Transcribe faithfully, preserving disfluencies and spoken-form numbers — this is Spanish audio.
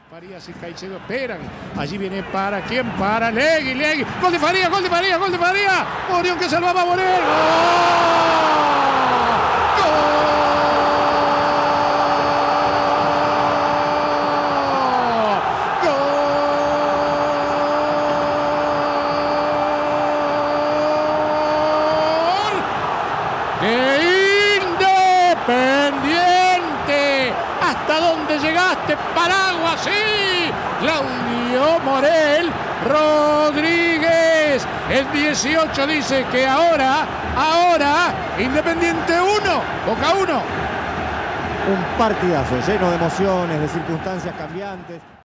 Farías y Caicedo esperan. Allí viene para quién, para Legui, Legui. Gol de Farías, gol de Farías, gol de Farías. Orión que salvaba a Morel. De Independiente. ¿Hasta dónde llegaste, Paraguas? Sí, Claudio Morel Rodríguez. El dieciocho dice que ahora, ahora, Independiente uno, Boca uno. Un partidazo lleno de emociones, de circunstancias cambiantes.